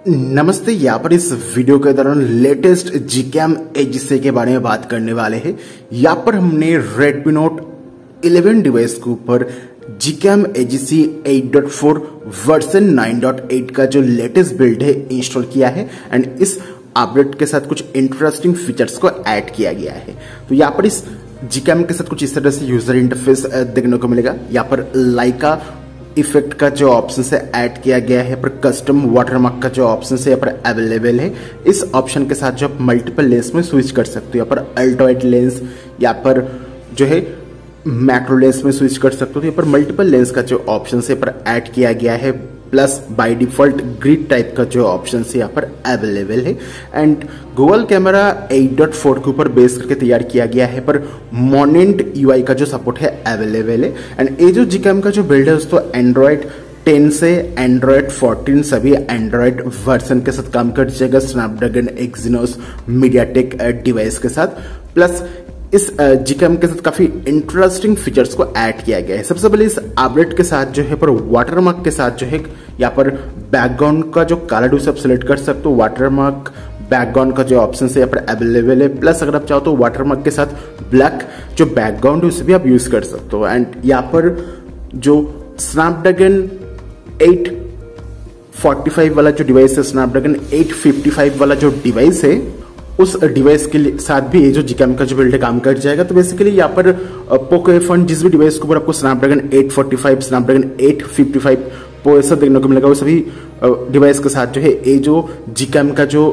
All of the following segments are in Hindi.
नमस्ते। यहाँ पर इस वीडियो के दौरान लेटेस्ट जीकैम एजीसी के बारे में बात करने वाले हैं। यहाँ पर हमने Redmi Note 11 डिवाइस के ऊपर जीकैम एजीसी 8.4 वर्जन 9.8 का जो लेटेस्ट बिल्ड है इंस्टॉल किया है एंड इस अपडेट के साथ कुछ इंटरेस्टिंग फीचर्स को ऐड किया गया है। तो यहाँ पर इस जीकैम के साथ कुछ इस तरह से यूजर इंटरफेस देखने को मिलेगा। यहाँ पर लाइका इफेक्ट का जो ऑप्शन से ऐड किया गया है, पर कस्टम वाटरमार्क का जो ऑप्शन है यहाँ पर अवेलेबल है। इस ऑप्शन के साथ जो आप मल्टीपल लेंस में स्विच कर सकते हो। यहाँ पर अल्ट्रा वाइड लेंस, यहाँ पर जो है मैक्रो लेंस में स्विच कर सकते हो। तो यहाँ पर मल्टीपल लेंस का जो ऑप्शन है यहाँ पर ऐड किया गया है, plus by default grid type का जो ऑप्शन है यहाँ पर अवेलेबल है। एंड गूगल कैमरा 8.4 के ऊपर बेस करके तैयार किया गया है, पर मोनेंट यूआई का जो सपोर्ट है अवेलेबल है। एंड ये जो जीकैम का जो बिल्ड है उसको एंड्रॉइड 10 से एंड्रॉइड 14 सभी एंड्रॉइड वर्जन के साथ काम कर जाएगा, स्नैपड्रैगन एक्सिनोस मीडियाटेक डिवाइस के साथ। प्लस इस जीकैम के साथ काफी इंटरेस्टिंग फीचर्स को ऐड किया गया है। सबसे पहले इस अपडेट के साथ जो है पर वाटरमार्क के साथ जो है यहाँ पर बैकग्राउंड का जो कलर उसे आप सिलेक्ट कर सकते हो। वाटरमार्क बैकग्राउंड का जो ऑप्शन है यहाँ पर अवेलेबल है। प्लस अगर आप चाहो तो वाटरमार्क के साथ ब्लैक जो बैकग्राउंड है उसे भी आप यूज कर सकते हो। एंड यहाँ पर जो स्नैपड्रैगन 845 वाला जो डिवाइस है, स्नैपड्रैगन 855 वाला जो डिवाइस है, उस डिवाइस के साथ भी ये जो जीकैम का जो बिल्ड है काम कर जाएगा। तो बेसिकली यहाँ पर पोको F1 जिस भी डिवाइस के ऊपर आपको स्नैपड्रैगन 845, स्नैपड्रैगन 855 प्रोसेसर देखने को मिलेगा, वो सभी डिवाइस के साथ जो है ये जो जीकैम का जो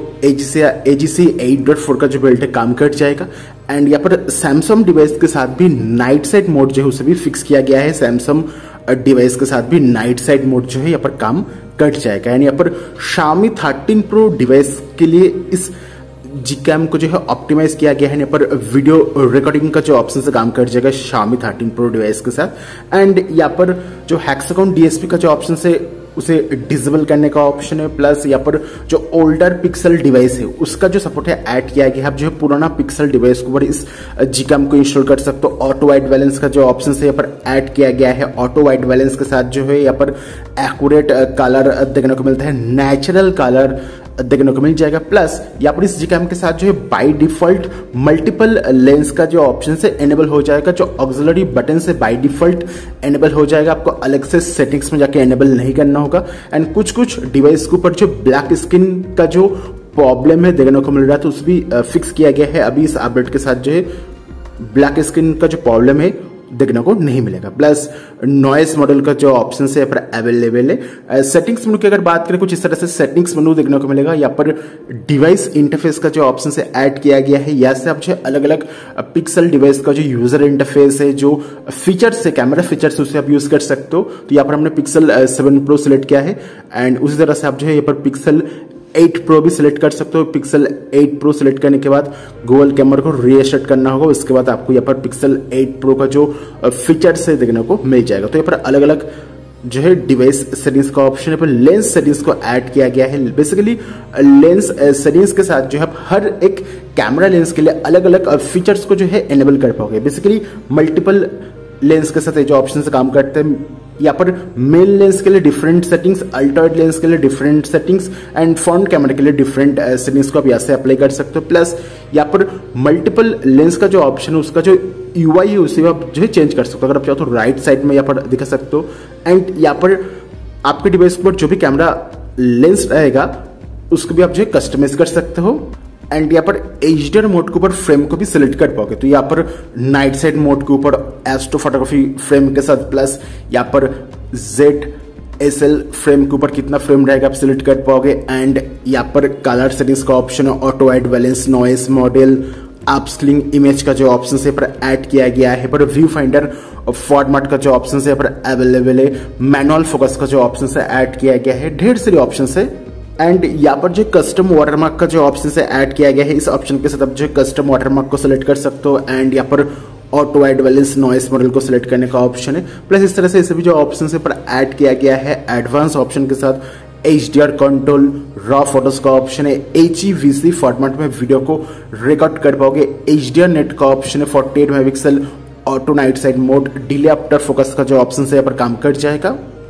एजीसी 8.4 का जो बिल्ड है काम कर जाएगा। एंड यहाँ पर सैमसंग डिवाइस के साथ भी नाइट साइड मोड जो है उसे भी फिक्स किया गया है। सैमसंग डिवाइस के साथ भी नाइट साइड मोड जो है यहाँ पर काम कर जाएगा। एंड यहाँ पर Xiaomi 13 Pro डिवाइस के लिए इस जीकैम को जो है ऑप्टिमाइज किया गया है। यहाँ पर वीडियो रिकॉर्डिंग का जो ऑप्शन से काम कर जाएगा Xiaomi 13 Pro डिवाइस के साथ। एंड यहाँ पर जो हेक्सागोन डीएसपी का जो ऑप्शन है उसे डिसेबल करने का ऑप्शन है। प्लस यहाँ पर जो ओल्डर पिक्सल डिवाइस है उसका जो सपोर्ट है ऐड किया गया है। आप जो है पुराना पिक्सल डिवाइस के ऊपर इस जीकैम को इंस्टॉल कर सकते हो। ऑटो वाइट बैलेंस का जो ऑप्शन है यहाँ पर ऐड किया गया है। ऑटो वाइट बैलेंस के साथ जो है यहाँ पर एक्यूरेट कलर देखने को मिलता है, नेचुरल कलर देखने को मिल जाएगा। प्लस यहाँ पर इस जीकैम के साथ जो है बाय डिफॉल्ट मल्टीपल लेंस का जो ऑप्शन से एनेबल हो जाएगा। जो ऑक्सिलरी बटन से बाय डिफॉल्ट एनेबल हो जाएगा, आपको अलग से सेटिंग्स में जाके एनेबल नहीं करना होगा। एंड कुछ डिवाइस के ऊपर जो ब्लैक स्क्रीन का जो प्रॉब्लम है देखने को मिल रहा है, तो उस भी फिक्स किया गया है। अभी इस अपडेट के साथ जो है ब्लैक स्क्रीन का जो प्रॉब्लम है देखने को नहीं मिलेगा। प्लस नॉइस मॉडल का जो ऑप्शन है यहाँ पर अवेलेबल है। सेटिंग्स मेनू की अगर बात करें, कुछ इस तरह से सेटिंग्स मेनू देखने को मिलेगा। यहाँ पर डिवाइस इंटरफेस का जो ऑप्शन है ऐड किया गया है। यहाँ से आप जो अलग अलग पिक्सल डिवाइस का जो यूजर इंटरफेस है, जो फीचर्स है, कैमरा फीचर्स, उसे आप यूज कर सकते हो। तो यहाँ पर हमने पिक्सल 7 Pro सिलेक्ट किया है। एंड उसी तरह से आप जो है यहाँ पर पिक्सल 8 Pro भी सिलेक्ट कर सकते हो। पिक्सल 8 Pro सिलेक्ट करने के बाद गूगल कैमरा को रीसेट करना होगा। उसके बाद आपको यहाँ पर पिक्सल 8 Pro का जो फीचर्स है देखने को मिल जाएगा। तो यहाँ पर अलग अलग जो है डिवाइस सेटिंग्स का ऑप्शन है, पर लेंस सेटिंग्स को ऐड किया गया है। बेसिकली लेंस सेटिंग्स के साथ जो है आप हर एक कैमरा लेंस के लिए अलग अलग फीचर्स को जो है एनेबल कर पाओगे। बेसिकली मल्टीपल लेंस के साथ जो ऑप्शन से काम करते हैं। यहाँ पर मेन लेंस के लिए different settings, ultra wide lens के लिए different settings and front camera के लिए डिफरेंट सेटिंग्स को आप यहाँ से अप्लाई कर सकते हो। प्लस यहाँ पर मल्टीपल लेंस का जो ऑप्शन है उसका जो यूआई है उसे आप जो है चेंज कर सकते हो। अगर आप चाहो तो राइट साइड में यहाँ पर दिखा सकते हो। एंड यहाँ पर आपके डिवाइस पर जो भी कैमरा लेंस रहेगा उसको भी आप जो है कस्टमाइज कर सकते हो। एंड यहाँ पर HDR मोड के ऊपर फ्रेम को भी सिलेक्ट कर पाओगे। तो यहाँ पर नाइट साइड मोड के ऊपर एस्ट्रो फोटोग्राफी फ्रेम के साथ, प्लस यहाँ पर ZSL फ्रेम के ऊपर कितना फ्रेम रहेगा आप सिलेक्ट कर पाओगे। एंड यहाँ पर कलर सेटिंग्स का ऑप्शन है, auto white balance, noise model, upscaling image का जो ऑप्शन है पर ऐड किया गया है। पर व्यू फाइंडर फॉर्मेट का जो ऑप्शन है पर अवेलेबल है। मैनुअल फोकस का जो ऑप्शन है ऐड किया गया है। ढेर सारे ऑप्शन है। एंड यहाँ पर जो कस्टम वाटरमार्क का जो ऑप्शन है ऐड किया गया है। इस ऑप्शन के साथ आप जो कस्टम वाटरमार्क को सिलेक्ट कर सकते हो। एंड यहाँ पर auto white balance, noise model को सिलेक्ट करने का ऑप्शन है। प्लस इस तरह से इसे भी जो ऑप्शन है पर ऐड किया गया है। एडवांस ऑप्शन के साथ HDR कंट्रोल, रॉ फोटोज का ऑप्शन है। HEVC फॉर्मेट में वीडियो को रिकॉर्ड कर पाओगे। HDR नेट का ऑप्शन है। 48 megapixel auto night side mode, delay after focus का जो ऑप्शन है यहाँ पर काम कर जाएगा।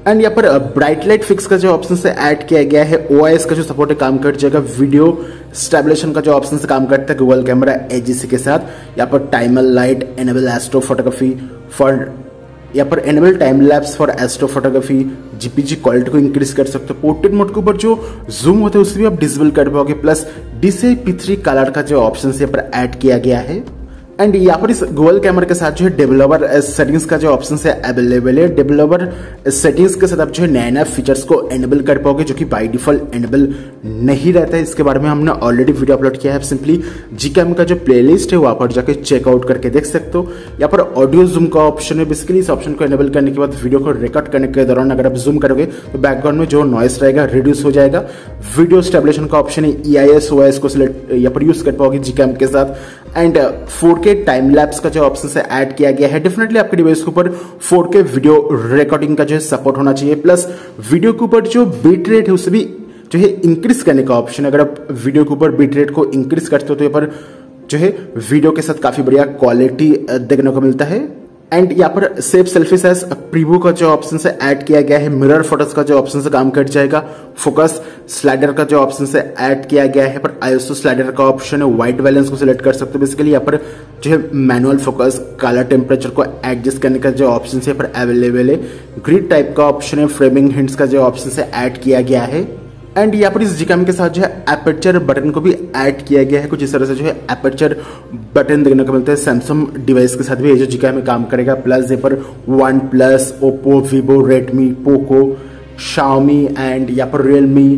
एंड यहाँ पर ब्राइट लाइट फिक्स का जो ऑप्शन से ऐड किया गया है, OIS का जो सपोर्ट है काम कर जाएगा, वीडियो स्टेबलेशन का जो ऑप्शन से काम करता है गूगल कैमरा AGC के साथ। यहाँ पर timer light, enable astro photography for, यहाँ पर enable time lapse for astro photography, GPG quality को इंक्रीज कर सकते हो। पोर्ट्रेट मोड के ऊपर जो जूम होता है उसे भी आप डिसेबल कर पाओगे। प्लस DCI P3 कलर का जो ऑप्शन यहाँ पर ऐड किया गया है। एंड यहाँ पर इस गूगल कैमरा के साथ जो है डेवलपर सेटिंग्स का जो ऑप्शन है अवेलेबल है। डेवलपर सेटिंग्स के साथ आप जो है नए नए फीचर्स को एनेबल कर पाओगे जो कि बाय डिफॉल्ट एनेबल नहीं रहता है। इसके बारे में हमने ऑलरेडी वीडियो अपलोड किया है। सिंपली Gcam का जो प्लेलिस्ट है वहां पर जाके चेकआउट करके देख सकते हो। यहाँ पर ऑडियो जूम का ऑप्शन है। बेसिकली इस ऑप्शन को एनेबल करने के बाद वीडियो को रिकॉर्ड करने के दौरान अगर आप जूम करोगे तो बैकग्राउंड में जो नॉइस रहेगा रिड्यूस हो जाएगा। वीडियो स्टेबलेशन का ऑप्शन है, EIS OIS को सिलेक्ट यहाँ पर यूज कर पाओगे Gcam के साथ। एंड 4K टाइम लैप्स का जो ऑप्शन से ऐड किया गया है। डेफिनेटली आपके डिवाइस के ऊपर 4K वीडियो रिकॉर्डिंग का जो है सपोर्ट होना चाहिए। प्लस वीडियो के ऊपर जो बिट रेट है उसे भी जो है इंक्रीज करने का ऑप्शन है। अगर आप वीडियो के ऊपर बिट रेट को इंक्रीज करते हो तो यहाँ पर जो है वीडियो के साथ काफी बढ़िया क्वालिटी देखने को मिलता है। एंड यहाँ पर सेव सेल्फीज एज प्रीव्यू का जो ऑप्शन से ऐड किया गया है। मिरर फोटोज का जो ऑप्शन से काम कर जाएगा। फोकस स्लाइडर का जो ऑप्शन से ऐड किया गया है। पर ISO स्लाइडर का ऑप्शन है, व्हाइट बैलेंस को सिलेक्ट कर सकते हो। बेसिकली यहाँ पर जो है मैनुअल फोकस, कलर टेम्परेचर को एडजस्ट करने का जो ऑप्शन है यहाँ पर अवेलेबल है। ग्रिड टाइप का ऑप्शन है, फ्रेमिंग हिंट्स का जो ऑप्शन से ऐड किया गया है। एंड यहाँ पर इस Gcam के साथ जो है एपर्चर बटन को भी ऐड किया गया है। कुछ इस तरह से जो है एपर्चर बटन देखने को मिलता है। सैमसंग डिवाइस के साथ भी ये जो Gcam में काम करेगा। प्लस यहाँ पर OnePlus, Oppo, Vivo, Redmi, Poco, Xiaomi and यहाँ पर Realme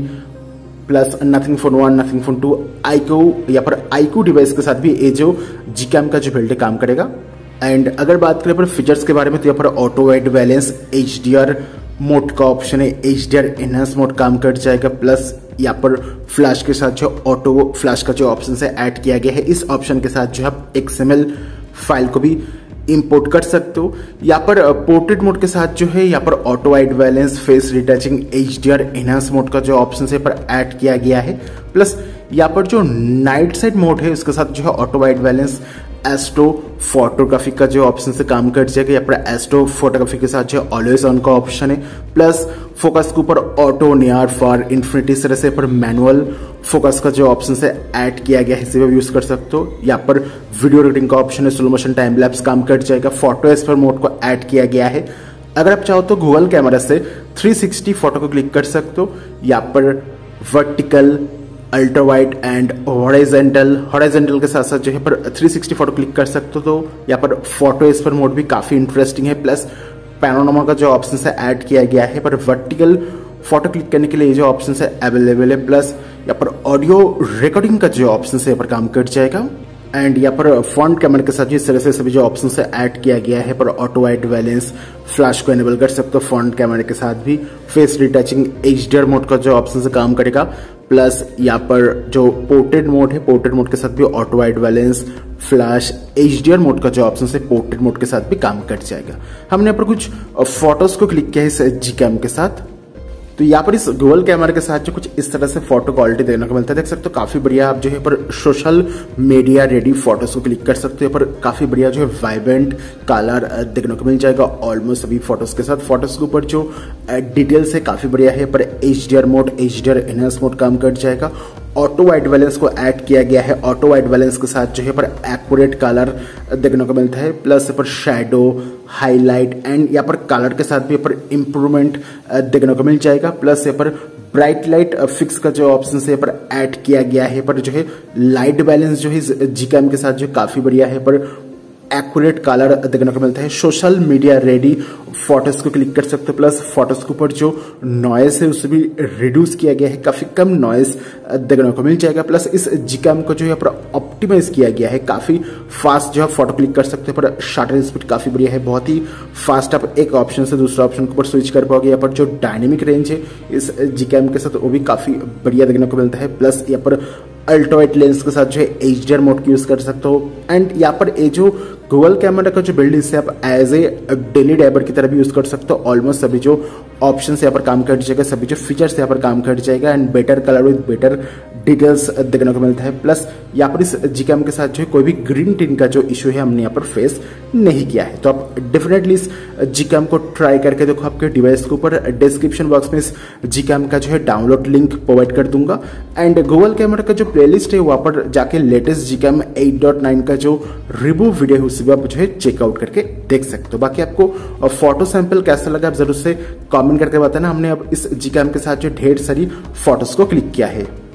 plus nothing phone 1, nothing phone 2, iQOO, यहाँ पर iQOO डिवाइस के साथ भी ये जो Gcam का जो बिल्ड काम करेगा। एंड अगर बात करें पर फीचर्स के बारे में तो यहाँ पर auto wide balance, HDR mode का ऑप्शन है, HDR एनहांस मोड काम कर जाएगा। प्लस यहाँ पर फ्लैश के साथ जो ऑटो फ्लैश का जो ऑप्शन है ऐड किया गया है। इस ऑप्शन के साथ जो आप XML फाइल को भी इंपोर्ट कर सकते हो। यहाँ पर पोर्ट्रेट मोड के साथ जो है यहाँ पर auto wide balance, face retouching, HDR enhance mode का जो ऑप्शन है पर ऐड किया गया है। प्लस यहाँ पर जो नाइट साइड मोड है उसके साथ जो है auto wide balance, astro photography का जो ऑप्शन से काम कर जाएगा। यहाँ पर एस्ट्रो फोटोग्राफी के साथ जो ऑलवेज ऑन का ऑप्शन है। प्लस फोकस के ऊपर ऑटो नियर फॉर इन्फिनिटी इस तरह से पर मैनुअल फोकस का जो ऑप्शन से ऐड किया गया है इसे भी यूज कर सकते हो। यहाँ पर वीडियो रेटिंग का ऑप्शन है, स्लो मोशन टाइम लैप्स काम कर जाएगा। फोटो एस्पर मोड को ऐड किया गया है। अगर आप चाहो तो गूगल कैमरा से 360 फोटो को क्लिक कर सकते हो। यहाँ पर vertical, ultra wide and horizontal के साथ साथ जो है पर 360 फोटो क्लिक कर सकते हो। तो यहाँ पर फोटो एस्पर मोड भी काफी इंटरेस्टिंग है। प्लस पैनोरामा का जो ऑप्शन है ऐड किया गया है। पर वर्टिकल फोटो क्लिक करने के लिए जो ऑप्शन है अवेलेबल है। प्लस यहाँ पर ऑडियो रिकॉर्डिंग का जो ऑप्शन है यहाँ पर काम कर जाएगा। एंड यहाँ पर फ्रंट कैमरा के साथ इस तरह से सभी जो ऑप्शन है ऐड किया गया है। पर ऑटो वाइड बैलेंस, फ्लैश को एनेबल कर सकते हो फ्रंट कैमरे के साथ भी। फेस रिटचिंग, HDR मोड का जो ऑप्शन से काम करेगा। प्लस यहाँ पर जो पोर्ट्रेट मोड है, पोर्ट्रेट मोड के साथ भी auto wide balance, flash, HDR mode का जो ऑप्शन है पोर्ट्रेट मोड के साथ भी काम कर जाएगा। हमने यहाँ पर कुछ फोटोज को क्लिक किया है इस Gcam के साथ। तो यहाँ पर इस गूगल कैमरा के साथ जो कुछ इस तरह से फोटो क्वालिटी देखने को मिलता है, देख सकते हो काफी बढ़िया। आप जो है पर सोशल मीडिया रेडी फोटोज को क्लिक कर सकते हो। पर काफी बढ़िया जो है वाइब्रेंट कलर देखने को मिल जाएगा ऑलमोस्ट सभी फोटोज के साथ। फोटोज के ऊपर जो डिटेल्स है काफी बढ़िया है। पर HDR mode, HDR enhance mode काम कर जाएगा। ऑटो वाइड बैलेंस को ऐड किया गया है। ऑटो वाइड बैलेंस के साथ जो है पर एक्यूरेट कलर देखने को मिलता है। प्लस पर शैडो, हाईलाइट एंड यहाँ पर कलर के साथ भी यहाँ पर इम्प्रूवमेंट देखने को मिल जाएगा। प्लस यहाँ पर ब्राइट लाइट फिक्स का जो ऑप्शन है यहाँ पर ऐड किया गया है। पर जो है लाइट बैलेंस जो है Gcam के साथ जो काफी बढ़िया है। पर एक्यूरेट कलर देखने को मिलता है। सोशल मीडिया रेडी फोटोज को क्लिक कर सकते हो। प्लस फोटोज के ऊपर जो नॉइस है उसे भी रिड्यूस किया गया है, काफी कम नॉइस देखने को मिल जाएगा। प्लस इस Gcam को जो है ऑप्टिमाइज किया गया है, काफी फास्ट जो है फोटो क्लिक कर सकते हो। पर शटर स्पीड काफी बढ़िया है, बहुत ही फास्ट आप एक ऑप्शन से दूसरा ऑप्शन के ऊपर स्विच कर पाओगे। यहाँ पर जो डायनेमिक रेंज है इस Gcam के साथ वो भी काफी बढ़िया देखने को मिलता है। प्लस यहाँ पर अल्ट्रावाइट लेंस के साथ जो है HDR मोड की यूज कर सकते हो। एंड यहाँ पर ये जो गूगल कैमरा का जो बिल्ड इसे आप एज ए डेली ड्राइवर की तरह भी यूज कर सकते हो। ऑलमोस्ट सभी जो ऑप्शन यहाँ पर काम कर जाएगा, सभी जो फीचर्स यहाँ पर काम कर जाएगा। And better colour with better details देखने को मिलता है। प्लस यहाँ पर इस जीकैम के साथ जो है कोई भी ग्रीन टिन का जो इशू है हमने यहाँ पर फेस नहीं किया है। तो आप डेफिनेटली इस जीकैम को ट्राई करके देखो आपके डिवाइस के ऊपर। डिस्क्रिप्शन बॉक्स में इस जीकैम का जो है डाउनलोड लिंक प्रोवाइड कर दूंगा एंड गूगल कैमरा का जो प्लेलिस्ट है वहां पर जाके लेटेस्ट जीकैम 8.9 का जो रिव्यू वीडियो है उसे भी आप जो है चेकआउट करके देख सकते हो। बाकी आपको फोटो सैंपल कैसा लगा आप जरूर से कमेंट करके बताना। हमने अब इस जीकैम के साथ जो ढेर सारी फोटोज को क्लिक किया है।